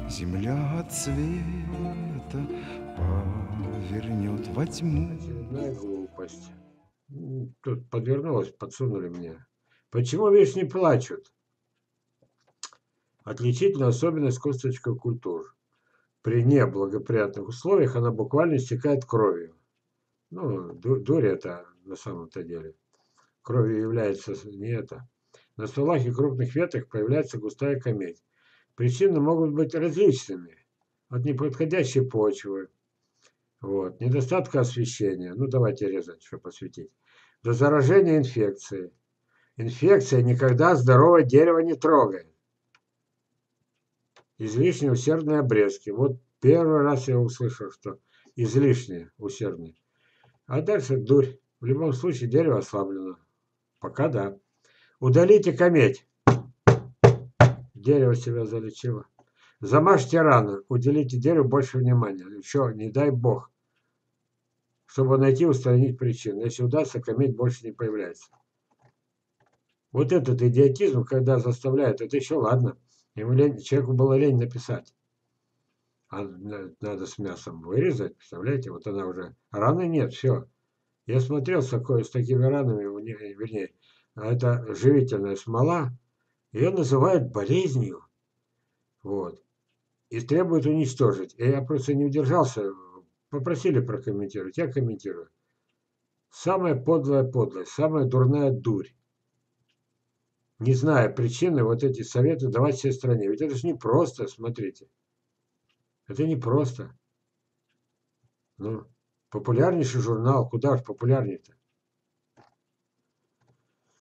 Земля от света повернет во тьму. Очередная глупость. Тут подвернулось, подсунули мне. Почему вишни плачут? Отличительная особенность косточковых культур. При неблагоприятных условиях она буквально истекает кровью. Ну, дурь это на самом-то деле. Кровью является не это. На стволах и крупных ветках появляется густая кометь. Причины могут быть различными. От неподходящей почвы, вот, недостатка освещения. Ну, давайте резать, чтобы осветить. До заражения инфекцией. Инфекция никогда здоровое дерево не трогает. Излишне усердные обрезки. Вот первый раз я услышал, что излишне усердные. А дальше дурь. В любом случае дерево ослаблено. Пока да. Удалите кометь. Дерево себя залечило. Замажьте рано. Уделите дереву больше внимания. Еще, не дай бог. Чтобы найти, устранить причину. Если удастся, кометь больше не появляется. Вот этот идиотизм, когда заставляют, это еще ладно. Человеку было лень написать. А надо с мясом вырезать, представляете? Вот она уже... Раны нет, все. Я смотрел с такими ранами, вернее, это живительная смола, ее называют болезнью, вот, и требуют уничтожить. И я просто не удержался, попросили прокомментировать, я комментирую. Самая подлая подлость, самая дурная дурь. Не зная причины, вот эти советы давать всей стране. Ведь это же не просто, смотрите. Это не просто. Ну, популярнейший журнал, куда же популярнее-то?